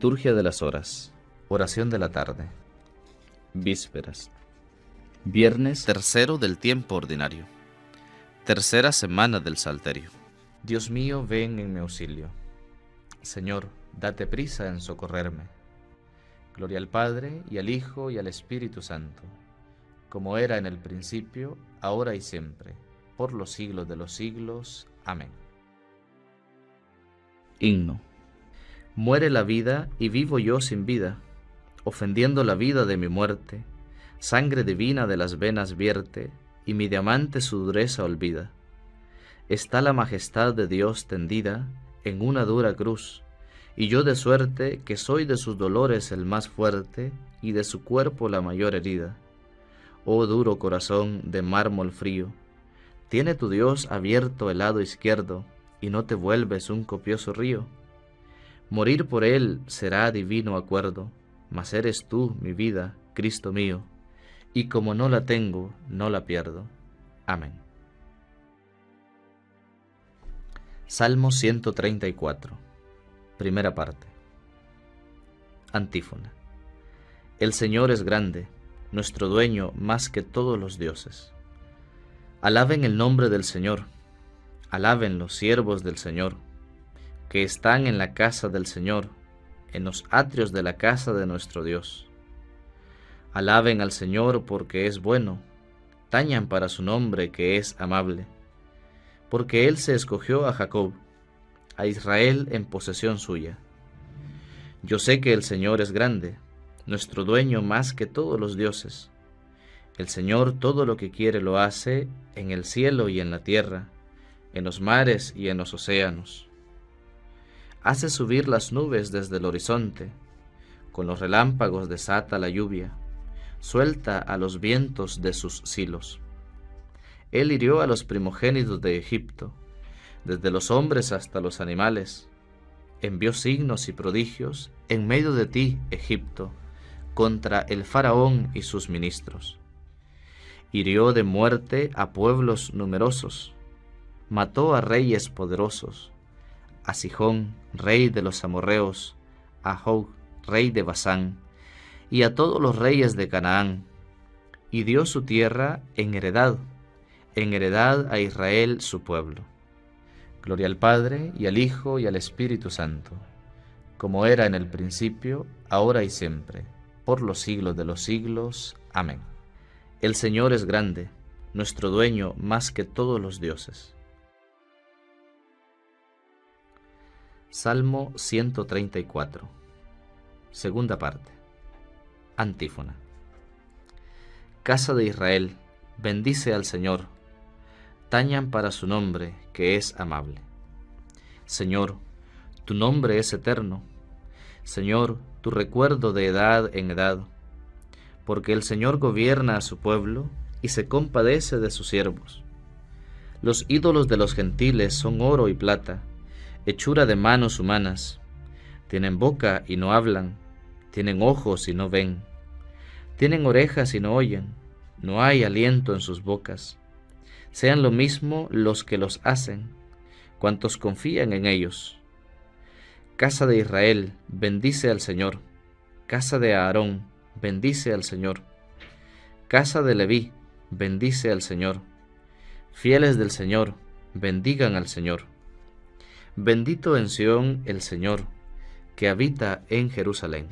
Liturgia de las horas. Oración de la tarde. Vísperas. Viernes tercero del tiempo ordinario. Tercera semana del Salterio. Dios mío, ven en mi auxilio. Señor, date prisa en socorrerme. Gloria al Padre, y al Hijo, y al Espíritu Santo, como era en el principio, ahora y siempre, por los siglos de los siglos. Amén. Himno. Muere la vida y vivo yo sin vida, ofendiendo la vida de mi muerte, sangre divina de las venas vierte, y mi diamante su dureza olvida. Está la majestad de Dios tendida en una dura cruz, y yo de suerte que soy de sus dolores el más fuerte, y de su cuerpo la mayor herida. Oh duro corazón de mármol frío, tiene tu Dios abierto el lado izquierdo, y no te vuelves un copioso río. Morir por él será divino acuerdo, mas eres tú, mi vida, Cristo mío, y como no la tengo, no la pierdo. Amén. Salmo 134, primera parte. Antífona. El Señor es grande, nuestro dueño más que todos los dioses. Alaben el nombre del Señor, alaben los siervos del Señor, que están en la casa del Señor, en los atrios de la casa de nuestro Dios. Alaben al Señor porque es bueno, tañan para su nombre que es amable, porque Él se escogió a Jacob, a Israel en posesión suya. Yo sé que el Señor es grande, nuestro dueño más que todos los dioses. El Señor todo lo que quiere lo hace en el cielo y en la tierra, en los mares y en los océanos. Hace subir las nubes desde el horizonte, con los relámpagos desata la lluvia, suelta a los vientos de sus silos. Él hirió a los primogénitos de Egipto, desde los hombres hasta los animales. Envió signos y prodigios en medio de ti, Egipto, contra el faraón y sus ministros. Hirió de muerte a pueblos numerosos, mató a reyes poderosos, a Sihón, rey de los amorreos, a Og, rey de Basán, y a todos los reyes de Canaán, y dio su tierra en heredad a Israel su pueblo. Gloria al Padre, y al Hijo, y al Espíritu Santo, como era en el principio, ahora y siempre, por los siglos de los siglos. Amén. El Señor es grande, nuestro dueño más que todos los dioses. Salmo 134, segunda parte. Antífona. Casa de Israel, bendice al Señor, tañan para su nombre, que es amable. Señor, tu nombre es eterno, Señor, tu recuerdo de edad en edad, porque el Señor gobierna a su pueblo y se compadece de sus siervos. Los ídolos de los gentiles son oro y plata, hechura de manos humanas. Tienen boca y no hablan, tienen ojos y no ven, tienen orejas y no oyen, no hay aliento en sus bocas. Sean lo mismo los que los hacen, cuantos confían en ellos. Casa de Israel, bendice al Señor. Casa de Aarón, bendice al Señor. Casa de Leví, bendice al Señor. Fieles del Señor, bendigan al Señor. Bendito en Sión el Señor, que habita en Jerusalén.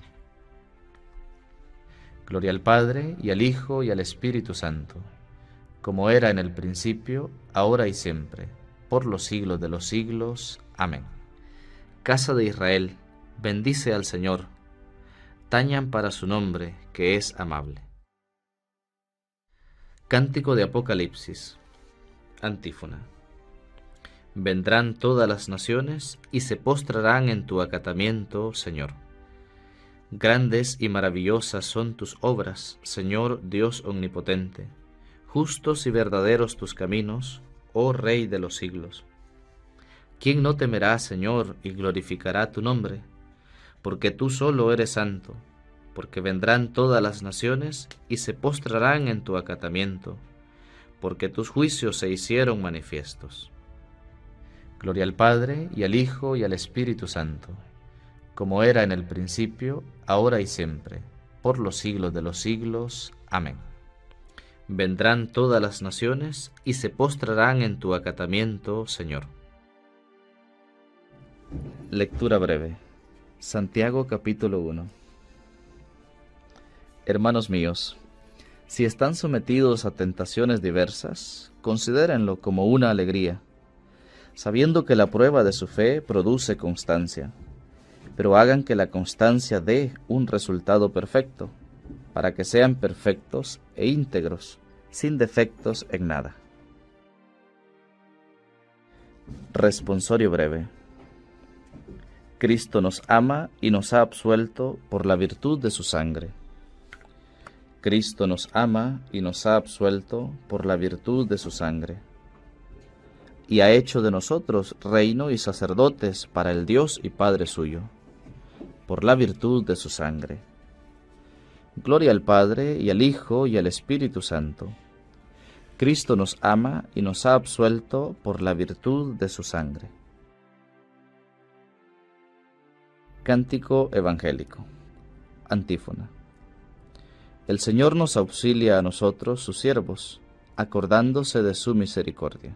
Gloria al Padre, y al Hijo, y al Espíritu Santo, como era en el principio, ahora y siempre, por los siglos de los siglos. Amén. Casa de Israel, bendice al Señor, tañan para su nombre, que es amable. Cántico de Apocalipsis. Antífona. Vendrán todas las naciones y se postrarán en tu acatamiento, Señor. Grandes y maravillosas son tus obras, Señor Dios omnipotente. Justos y verdaderos tus caminos, oh Rey de los siglos. ¿Quién no temerá, Señor, y glorificará tu nombre? Porque tú solo eres santo, porque vendrán todas las naciones y se postrarán en tu acatamiento, porque tus juicios se hicieron manifiestos. Gloria al Padre, y al Hijo, y al Espíritu Santo, como era en el principio, ahora y siempre, por los siglos de los siglos. Amén. Vendrán todas las naciones y se postrarán en tu acatamiento, Señor. Lectura breve. Santiago capítulo 1. Hermanos míos, si están sometidos a tentaciones diversas, considérenlo como una alegría, sabiendo que la prueba de su fe produce constancia. Pero hagan que la constancia dé un resultado perfecto, para que sean perfectos e íntegros, sin defectos en nada. Responsorio breve. Cristo nos ama y nos ha absuelto por la virtud de su sangre. Cristo nos ama y nos ha absuelto por la virtud de su sangre. Y ha hecho de nosotros reino y sacerdotes para el Dios y Padre suyo, por la virtud de su sangre. Gloria al Padre, y al Hijo, y al Espíritu Santo. Cristo nos ama y nos ha absuelto por la virtud de su sangre. Cántico evangélico. Antífona. El Señor nos auxilia a nosotros, sus siervos, acordándose de su misericordia.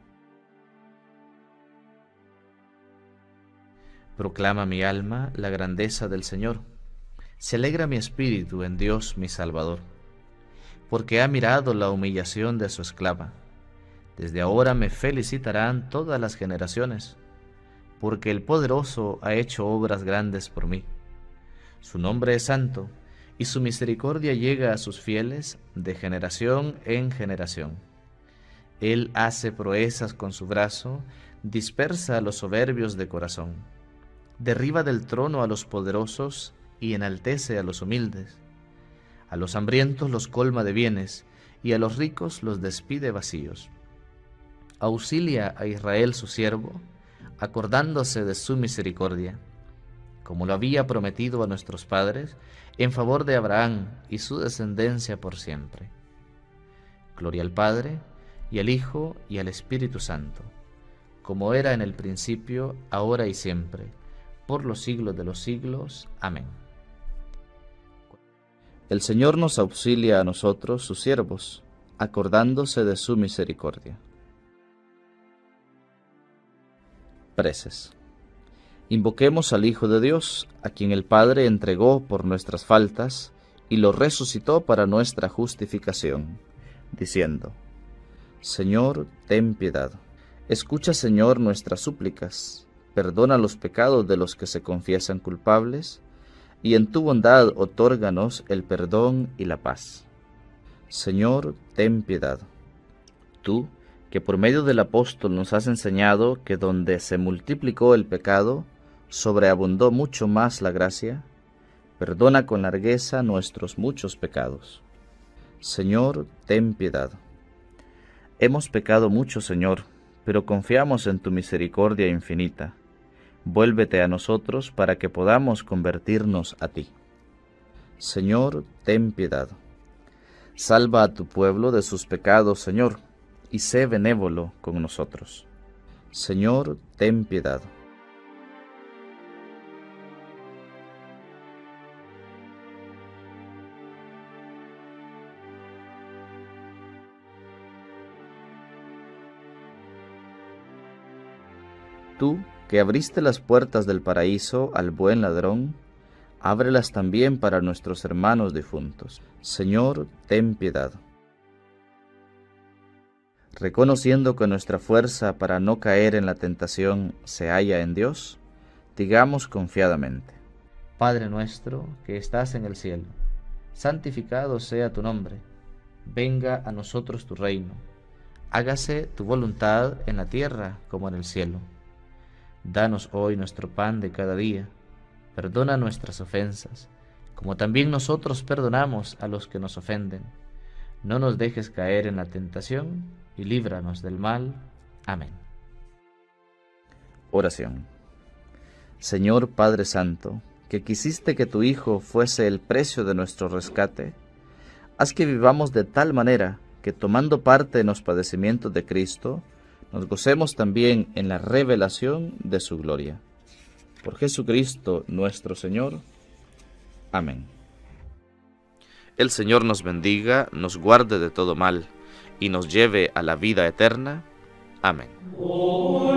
Proclama mi alma la grandeza del Señor. Se alegra mi espíritu en Dios mi Salvador, porque ha mirado la humillación de su esclava. Desde ahora me felicitarán todas las generaciones, porque el Poderoso ha hecho obras grandes por mí. Su nombre es santo, y su misericordia llega a sus fieles de generación en generación. Él hace proezas con su brazo, dispersa a los soberbios de corazón. Derriba del trono a los poderosos y enaltece a los humildes. A los hambrientos los colma de bienes, y a los ricos los despide vacíos. Auxilia a Israel su siervo, acordándose de su misericordia, como lo había prometido a nuestros padres, en favor de Abraham y su descendencia por siempre. Gloria al Padre, y al Hijo, y al Espíritu Santo, como era en el principio, ahora y siempre, por los siglos de los siglos. Amén. El Señor nos auxilia a nosotros, sus siervos, acordándose de su misericordia. Preces. Invoquemos al Hijo de Dios, a quien el Padre entregó por nuestras faltas y lo resucitó para nuestra justificación, diciendo: Señor, ten piedad. Escucha, Señor, nuestras súplicas. Perdona los pecados de los que se confiesan culpables, y en tu bondad otórganos el perdón y la paz. Señor, ten piedad. Tú, que por medio del apóstol nos has enseñado que donde se multiplicó el pecado, sobreabundó mucho más la gracia, perdona con largueza nuestros muchos pecados. Señor, ten piedad. Hemos pecado mucho, Señor, pero confiamos en tu misericordia infinita. Vuélvete a nosotros para que podamos convertirnos a ti. Señor, ten piedad. Salva a tu pueblo de sus pecados, Señor, y sé benévolo con nosotros. Señor, ten piedad. Tú, que abriste las puertas del paraíso al buen ladrón, ábrelas también para nuestros hermanos difuntos. Señor, ten piedad. Reconociendo que nuestra fuerza para no caer en la tentación se halla en Dios, digamos confiadamente: Padre nuestro que estás en el cielo, santificado sea tu nombre. Venga a nosotros tu reino. Hágase tu voluntad en la tierra como en el cielo. Danos hoy nuestro pan de cada día. Perdona nuestras ofensas, como también nosotros perdonamos a los que nos ofenden. No nos dejes caer en la tentación, y líbranos del mal. Amén. Oración. Señor Padre Santo, que quisiste que tu Hijo fuese el precio de nuestro rescate, haz que vivamos de tal manera que, tomando parte en los padecimientos de Cristo, nos gocemos también en la revelación de su gloria. Por Jesucristo nuestro Señor. Amén. El Señor nos bendiga, nos guarde de todo mal, y nos lleve a la vida eterna. Amén.